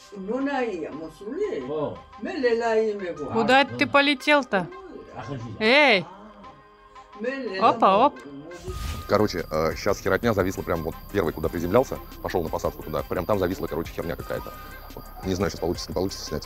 Куда ты полетел-то? Эй! Опа, оп. Короче, сейчас херотня зависла прям вот первый, куда приземлялся, пошел на посадку туда, прям там зависла, короче, херня какая-то. Вот, не знаю, сейчас получится, не получится снять.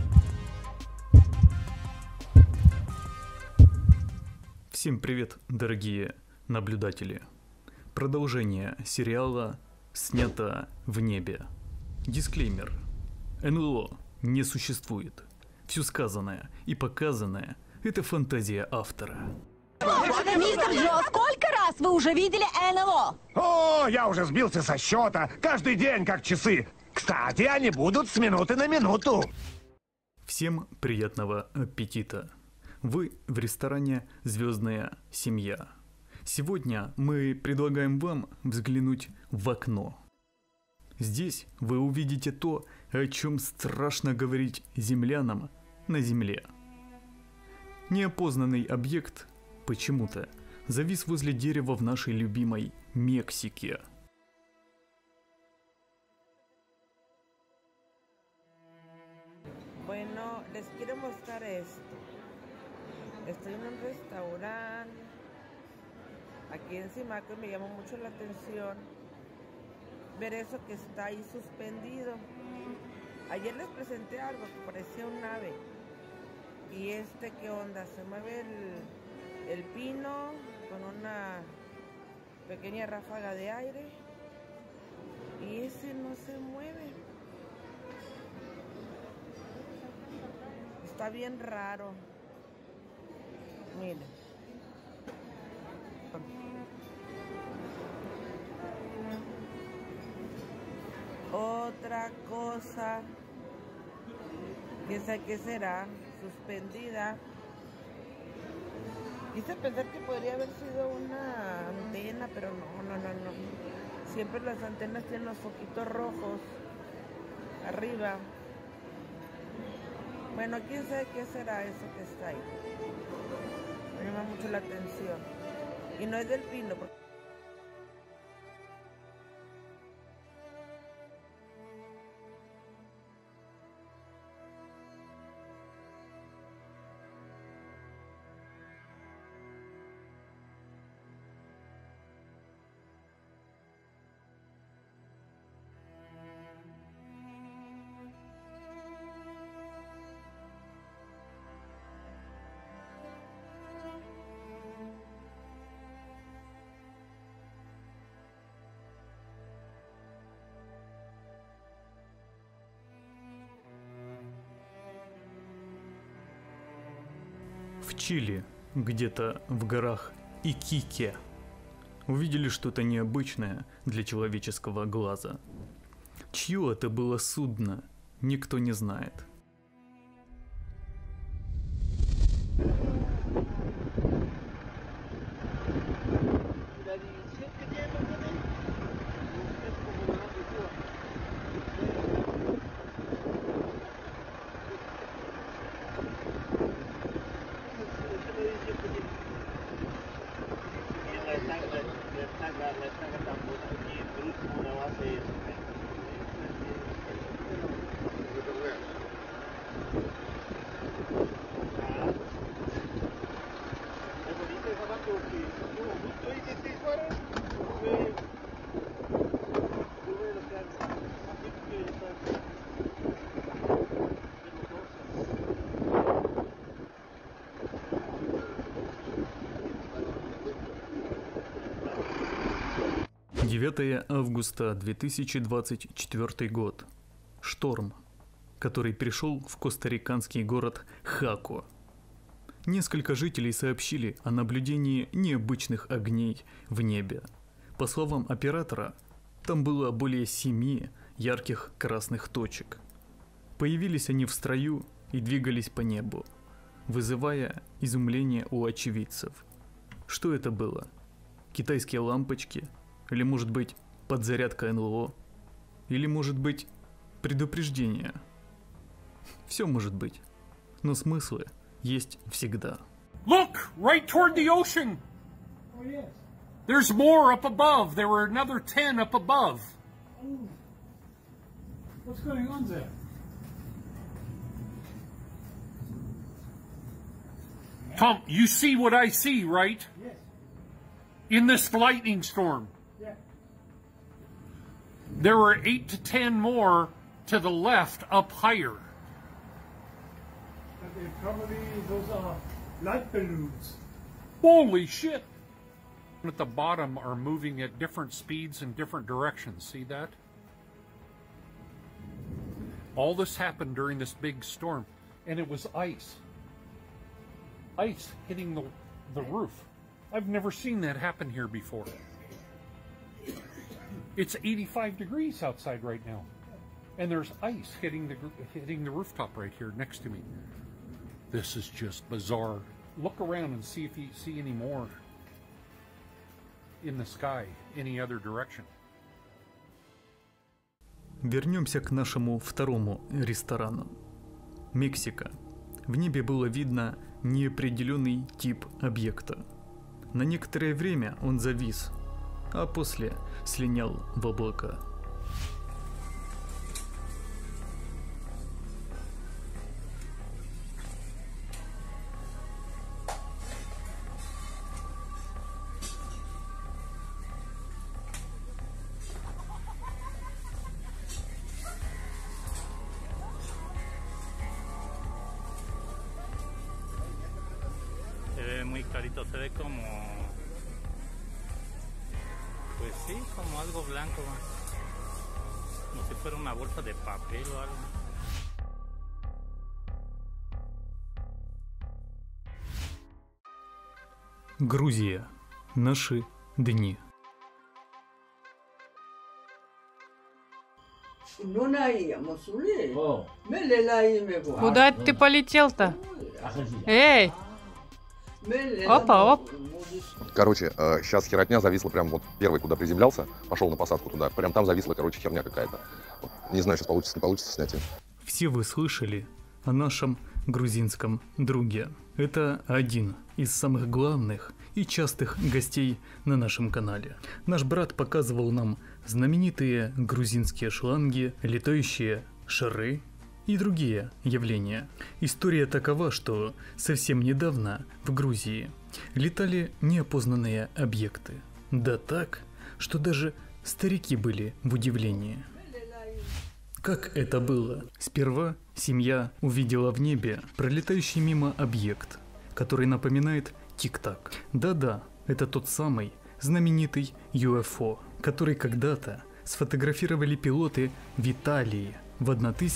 Всем привет, дорогие наблюдатели. Продолжение сериала снято в небе. Дисклеймер. НЛО не существует. Все сказанное и показанное – это фантазия автора. Мистер Джо, сколько раз вы уже видели НЛО? О, я уже сбился со счета. Каждый день как часы. Кстати, они будут с минуты на минуту. Всем приятного аппетита. Вы в ресторане «Звездная семья». Сегодня мы предлагаем вам взглянуть в окно. Здесь вы увидите то, о чем страшно говорить землянам на Земле. Неопознанный объект почему-то завис возле дерева в нашей любимой Мексике. Bueno, les quiero mostrar esto. Estoy en un restaurante aquí en Simaco y me llamó mucho la atención ver eso que está ahí suspendido. Ayer les presenté algo que parecía un ave. Y ¿qué onda? Se mueve el pino con una pequeña ráfaga de aire y ese no se mueve. Está bien raro. Miren. Otra cosa, ¿qué será? Suspendida. Quise pensar que podría haber sido una antena, pero no. Siempre las antenas tienen los foquitos rojos arriba. Bueno, quién sabe qué será eso que está ahí. Me llama mucho la atención. Y no es del pino, porque В Чили, где-то в горах Икике, увидели что-то необычное для человеческого глаза. Чье это было судно, никто не знает. Августа 2024 год. Шторм, который пришел в костариканский город Хако. Несколько жителей сообщили о наблюдении необычных огней в небе. По словам оператора, там было более 7 ярких красных точек. Появились они в строю и двигались по небу, вызывая изумление у очевидцев. Что это было? Китайские лампочки? Или, может быть, подзарядка НЛО? Или, может быть, предупреждение? Все может быть, но смыслы есть всегда. Look, right toward the ocean. Oh, yes. There's more up above. There were another 10 up above. What's going on there? Tom, you see what I see, right? In this lightning storm. There were 8 to 10 more to the left up higher. Probably those are light balloons. Holy shit! At the bottom are moving at different speeds in different directions. See that? All this happened during this big storm, and it was ice. Ice hitting the roof. I've never seen that happen here before. It's 85 degrees outside right now, and there's ice hitting the rooftop right here next to me. This is just bizarre. Look around and see if you see any more in the sky, any other direction. Вернемся к нашему второму ресторану. Мексика. В небе было видно неопределенный тип объекта. На некоторое время он завис, а после слинял в облака. Muy clarito, se ve como, pues sí, como algo blanco, como si fuera una bolsa de papel o algo. Грузия. Наши дни. Куда ты полетел-то? Эй! Опа, оп. Короче, сейчас херотня зависла прям вот первый, куда приземлялся, пошел на посадку туда, прям там зависла, короче, херня какая-то. Вот, не знаю, сейчас получится, не получится снять ее. Все вы слышали о нашем грузинском друге. Это один из самых главных и частых гостей на нашем канале. Наш брат показывал нам знаменитые грузинские шланги, летающие шары и другие явления. История такова, что совсем недавно в Грузии летали неопознанные объекты. Да так, что даже старики были в удивлении. Как это было? Сперва семья увидела в небе пролетающий мимо объект, который напоминает тик-так. Да-да, это тот самый знаменитый UFO, который когда-то сфотографировали пилоты в Италии в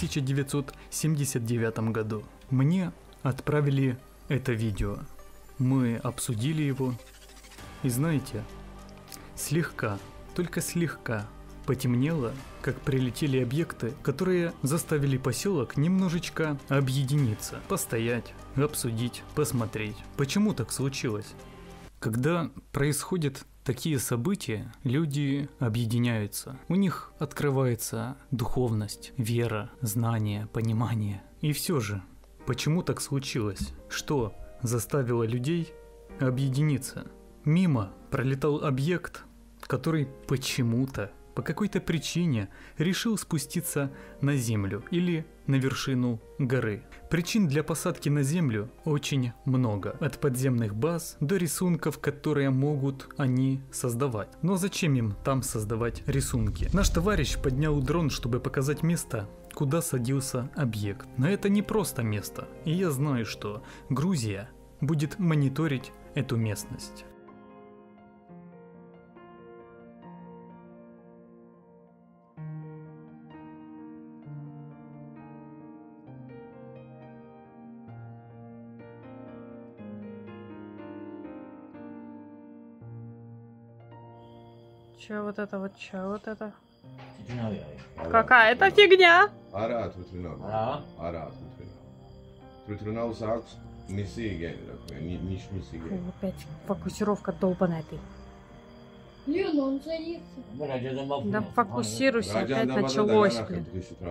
1979 году. Мне отправили это видео. Мы обсудили его. И знаете, слегка, только слегка потемнело, как прилетели объекты, которые заставили поселок немножечко объединиться, постоять, обсудить, посмотреть. Почему так случилось? Когда происходят такие события, люди объединяются. У них открывается духовность, вера, знание, понимание. И все же, почему так случилось? Что заставило людей объединиться? Мимо пролетал объект, который почему-то, по какой-то причине решил спуститься на землю или на вершину горы. Причин для посадки на землю очень много. От подземных баз до рисунков, которые могут они создавать. Но зачем им там создавать рисунки? Наш товарищ поднял дрон, чтобы показать место, куда садился объект. Но это не просто место. И я знаю, что Грузия будет мониторить эту местность. Че вот это вот, че вот это? Какая-то фигня! Опять фокусировка долбаная ты. Да фокусируйся, опять началось, блин.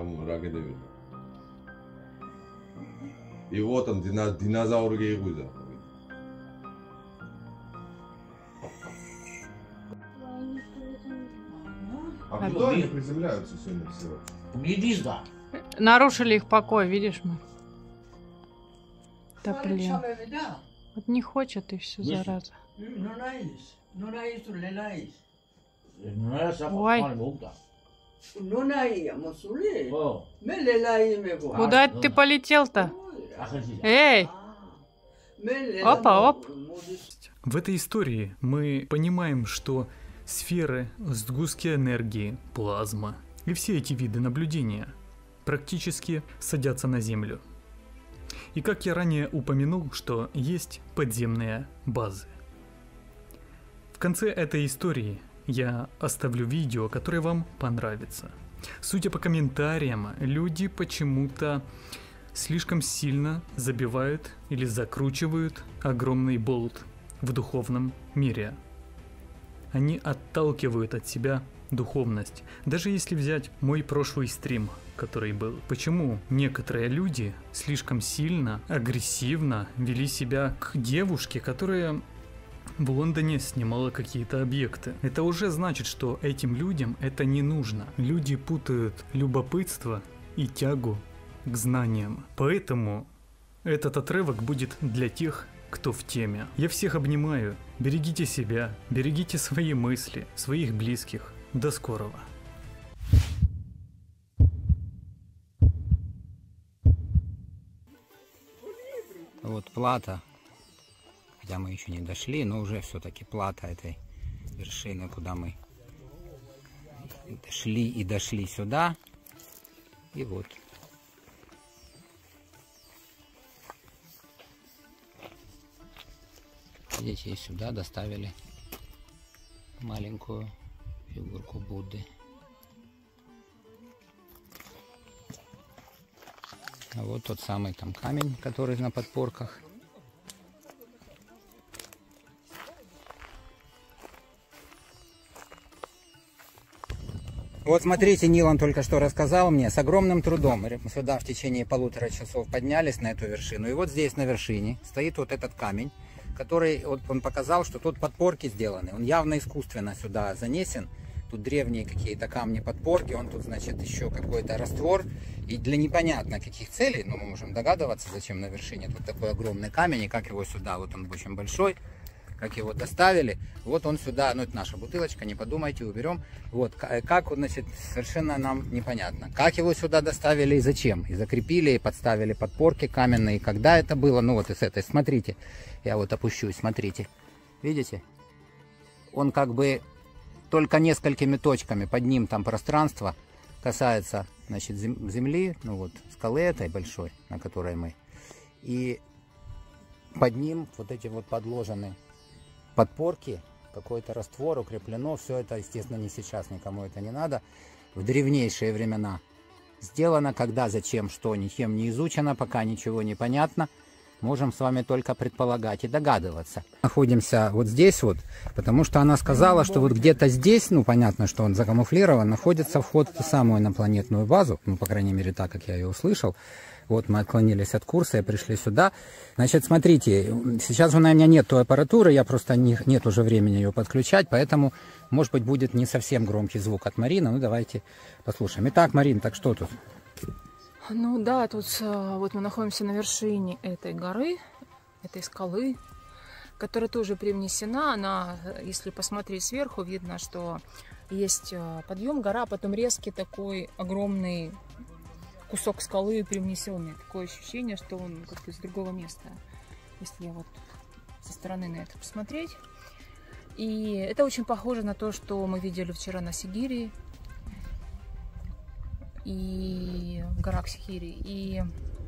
И вот он, динозавр Гейгуза. А куда они приземляются сегодня все? Нарушили их покой, видишь мы. Да блин. Вот не хочет и все, Вышли. зараза. No nais. No nais, le nais. No era esa Guay. me gusta. No nais, mosule. Oh, Me le nais me go. Куда это ты полетел-то? ejercicio. Эй! Опа, оп. В этой истории мы понимаем, что сферы, сгустки энергии, плазма и все эти виды наблюдения практически садятся на Землю. И как я ранее упомянул, что есть подземные базы. В конце этой истории я оставлю видео, которое вам понравится. Судя по комментариям, люди почему-то слишком сильно забивают или закручивают огромный болт в духовном мире. Они отталкивают от себя духовность. Даже если взять мой прошлый стрим, который был. Почему некоторые люди слишком сильно, агрессивно вели себя к девушке, которая в Лондоне снимала какие-то объекты? Это уже значит, что этим людям это не нужно. Люди путают любопытство и тягу к знаниям. Поэтому этот отрывок будет для тех, кто в теме. Я всех обнимаю. Берегите себя, берегите свои мысли, своих близких. До скорого. Вот плата, хотя мы еще не дошли, но уже все-таки плата этой вершины, куда мы шли и дошли сюда. И вот. Видите, и сюда доставили маленькую фигурку Будды. А вот тот самый там камень, который на подпорках. Вот смотрите, Нил, он только что рассказал мне, с огромным трудом. Мы сюда в течение 1,5 часов поднялись на эту вершину. И вот здесь на вершине стоит вот этот камень, который вот он показал, что тут подпорки сделаны. Он явно искусственно сюда занесен. Тут древние какие-то камни подпорки, он тут, значит, еще какой-то раствор. И для непонятно каких целей, но мы можем догадываться, зачем на вершине тут такой огромный камень, и как его сюда, вот он очень большой, как его доставили. Вот он сюда, ну это наша бутылочка, не подумайте, уберем. Вот, как, значит, совершенно нам непонятно. Как его сюда доставили и зачем? И закрепили, и подставили подпорки каменные. Когда это было? Ну вот и с этой, смотрите, я вот опущусь, смотрите. Видите? Он как бы только несколькими точками, под ним там пространство касается, значит, земли, ну вот скалы этой большой, на которой мы. И под ним вот эти вот подложены подпорки, какой-то раствор, укреплено. Все это, естественно, не сейчас, никому это не надо. В древнейшие времена сделано, когда, зачем, что, никем не изучено, пока ничего не понятно. Можем с вами только предполагать и догадываться. Находимся вот здесь вот, потому что она сказала, что вот где-то здесь, ну понятно, что он закамуфлирован, находится вход в ту самую инопланетную базу, ну по крайней мере так, как я ее услышал. Вот мы отклонились от курса и пришли сюда. Значит, смотрите, сейчас у меня нет той аппаратуры, я просто нет уже времени ее подключать, поэтому, может быть, будет не совсем громкий звук от Марины. Ну давайте послушаем. Итак, Марин, так что тут? Ну да, тут вот мы находимся на вершине этой горы, этой скалы, которая тоже привнесена. Она, если посмотреть сверху, видно, что есть подъем, гора, потом резкий такой огромный кусок скалы привнесенный. Такое ощущение, что он как-то из другого места, если я вот со стороны на это посмотреть. И это очень похоже на то, что мы видели вчера на Сигирии. И в горах Сихири. И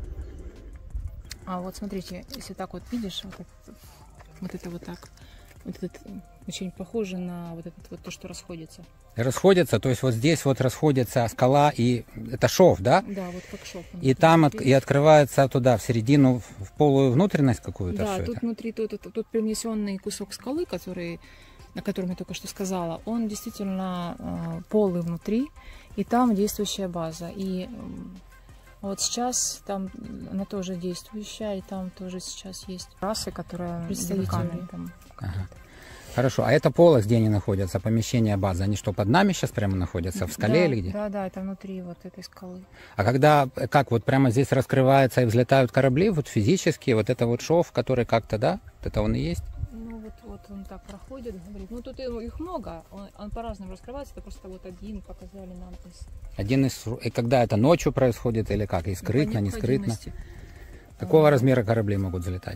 вот смотрите, если так вот видишь, вот это вот так, вот это очень похоже на вот это вот то, что расходится. Расходится, то есть вот здесь вот расходится скала, и это шов, да? Да, вот как шов. И там и открывается туда, в середину, в полую внутренность какую-то. Да, тут это внутри, тут привнесенный кусок скалы, на котором я только что сказала, он действительно полый внутри, и там действующая база. И вот сейчас там она тоже действующая, и там тоже сейчас есть расы, которые представители там. Ага. Хорошо, а это полость, где они находятся, помещение базы, они что, под нами сейчас прямо находятся, в скале или где? Да, это внутри вот этой скалы. А когда, как вот прямо здесь раскрывается и взлетают корабли, вот физически, вот это вот шов, который как-то, да, вот это он и есть? Ну вот он так проходит, говорит, ну тут их много, он по-разному раскрывается, это просто вот один показали нам. Один из, и когда это ночью происходит или как, и скрытно, не скрытно? Какого размера корабли могут залетать?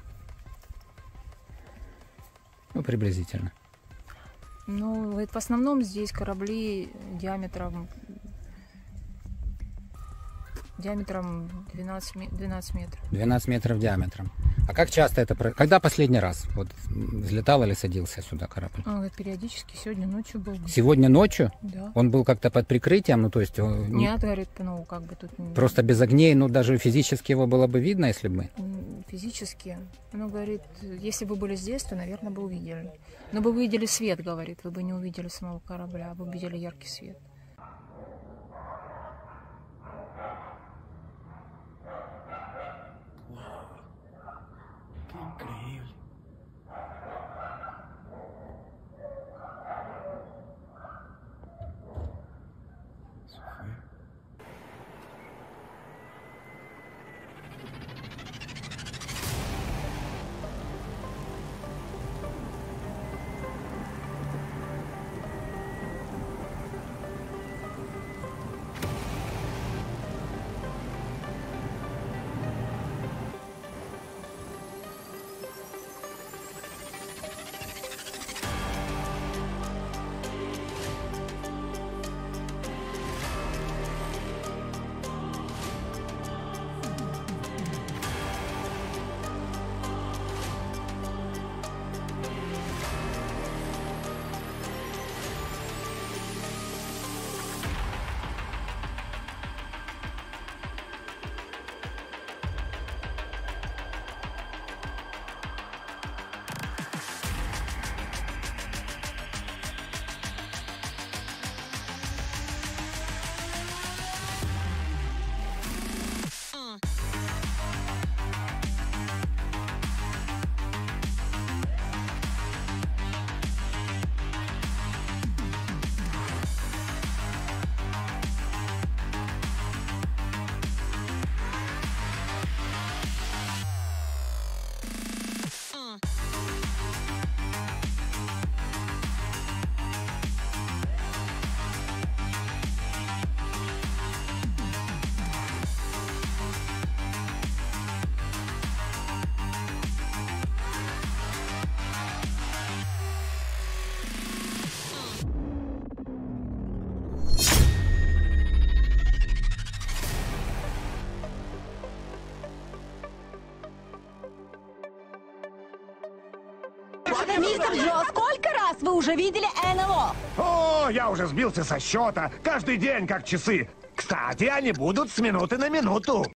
Ну, приблизительно. Ну, в основном здесь корабли диаметром 12 метров. 12 метров диаметром. А как часто это происходит? Когда последний раз вот взлетал или садился сюда корабль? Периодически, сегодня ночью был. Сегодня ночью? Да. Он был как-то под прикрытием, ну то есть... Нет, говорит, ну как бы тут... Просто без огней, ну даже физически его было бы видно, если бы мы... Физически? Ну, говорит, если бы были здесь, то, наверное, бы увидели. Но бы вы видели свет, говорит, вы бы не увидели самого корабля, вы бы увидели яркий свет. Increíble. Eso fue. Мистер Джо, сколько раз вы уже видели НЛО? О, я уже сбился со счета. Каждый день как часы. Кстати, они будут с минуты на минуту.